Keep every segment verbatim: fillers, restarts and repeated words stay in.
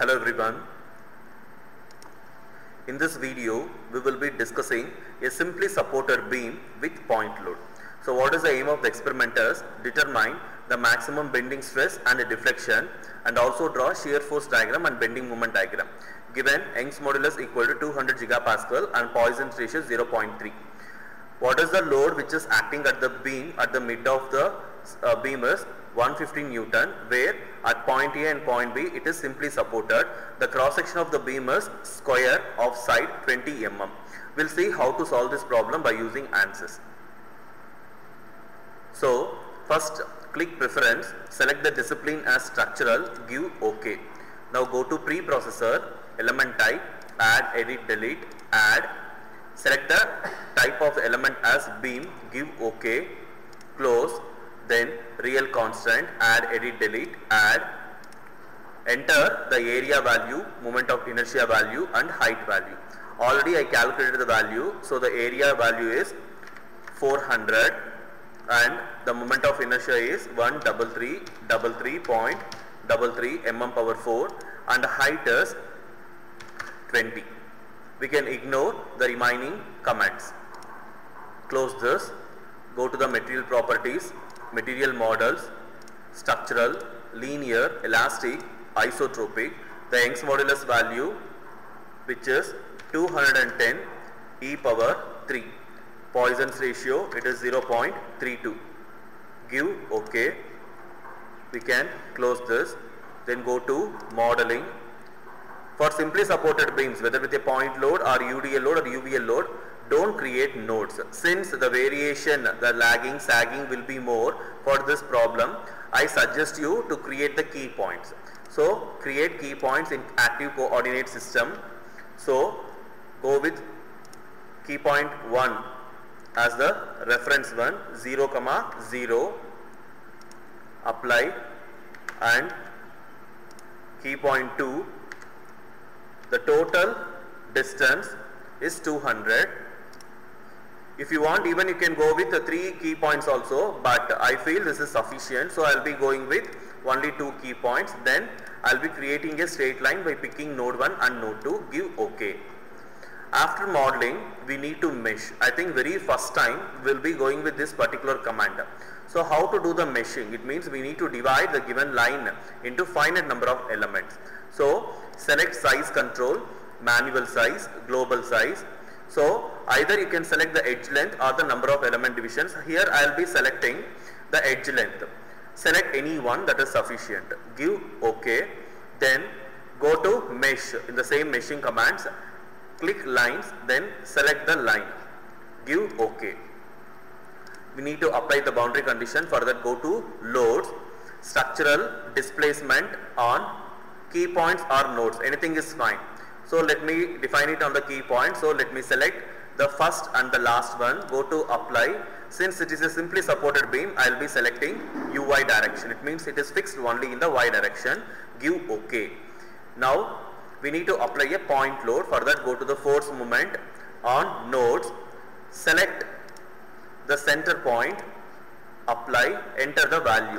Hello everyone. In this video, we will be discussing a simply supported beam with point load. So what is the aim of the experimenters? Determine the maximum bending stress and deflection, and also draw shear force diagram and bending moment diagram. Given Young's modulus equal to two hundred gigapascal and Poisson's ratio zero point three. What is the load which is acting at the beam at the mid of the uh, beam is one hundred fifty Newton, where at point A and point B it is simply supported. The cross section of the beam is square of side twenty millimeters. We'll see how to solve this problem by using ANSYS. So first click preference, select the discipline as structural, give OK. Now go to preprocessor, element type, add, edit, delete, add. Select the type of element as beam, give OK, close, then real constant, add, edit, delete, add. Enter the area value, moment of inertia value and height value. Already I calculated the value, so the area value is four hundred and the moment of inertia is one hundred thirty-three point three three millimeters power four and the height is twenty. We can ignore the remaining comments. Close this, go to the material properties, material models, structural, linear, elastic, isotropic. The Young's modulus value, which is two hundred ten e power three. Poisson's ratio, it is zero point three two. Give OK. We can close this. Then go to modeling. For simply supported beams, whether with a point load or U D L load or U V L load, don't create nodes. Since the variation, the lagging, sagging will be more for this problem, I suggest you to create the key points. So create key points in active coordinate system. So go with key point one as the reference one, zero comma zero, apply, and key point two, the total distance is two hundred. If you want, even you can go with the three key points also, but I feel this is sufficient, so I'll be going with only two key points. Then I'll be creating a straight line by picking node one and node two, give OK. After modeling, we need to mesh. I think very first time we'll be going with this particular command. So how to do the meshing? It means we need to divide the given line into finite number of elements. So select size control, manual size, global size. So either you can select the edge length or the number of element divisions. Here I will be selecting the edge length. Select any one, that is sufficient. Give OK. Then go to mesh in the same meshing commands. Click lines, then select the line. Give OK. We need to apply the boundary condition. For that, go to loads, structural, displacement on key points or nodes. Anything is fine. So let me define it on the key point. So let me select the first and the last one. Go to apply. Since it is a simply supported beam, I will be selecting U Y direction. It means it is fixed only in the Y direction. Give OK. Now we need to apply a point load. For that, go to the force moment on nodes. Select the center point. Apply. Enter the value.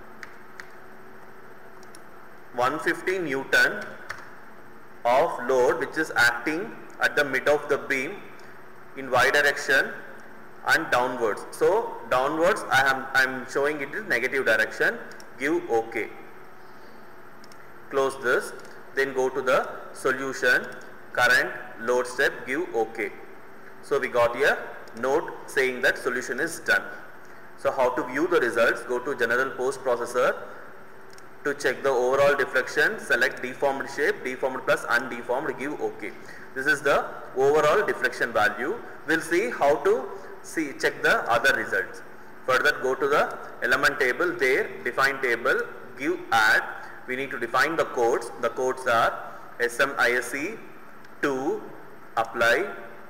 one hundred fifty Newton of load which is acting at the mid of the beam in Y direction and downwards. So downwards I am I am showing it in negative direction. Give OK. Close this. Then go to the solution, current, load step, give OK. So we got a note saying that solution is done. So how to view the results? Go to general post processor. To check the overall deflection, select deformed shape, deformed plus undeformed, give OK. This is the overall deflection value. We'll see how to see check the other results. Further, go to the element table, there, define table, give add. We need to define the codes. The codes are S M I S E two, apply,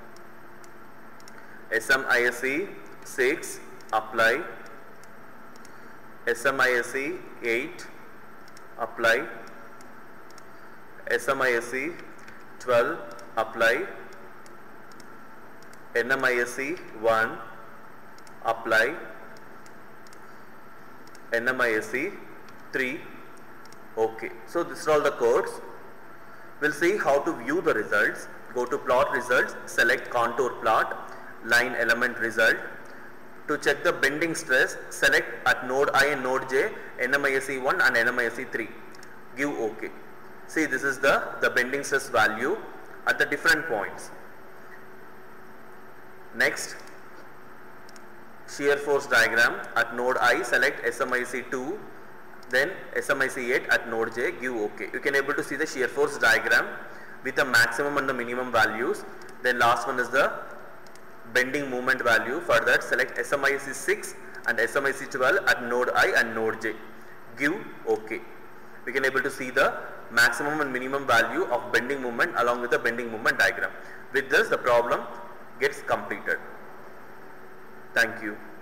S M I S E six, apply, S M I S E eight, apply, S M I S E twelve, apply, N M I S E one, apply, N M I S E three, Okay, so this are all the codes. We'll see how to view the results. Go to plot results, select contour plot, line element result. To check the bending stress, select at node I and node J, N M I S E one and N M I S E three. Give OK. See, this is the, the bending stress value at the different points. Next, shear force diagram. At node I, select S M I C two, then S M I C eight at node J, give OK. You can able to see the shear force diagram with the maximum and the minimum values. Then last one is the bending moment value. For that, select S M I C six and S M I C twelve at node I and node J. Give OK. We can able to see the maximum and minimum value of bending moment along with the bending moment diagram. With this, the problem gets completed. Thank you.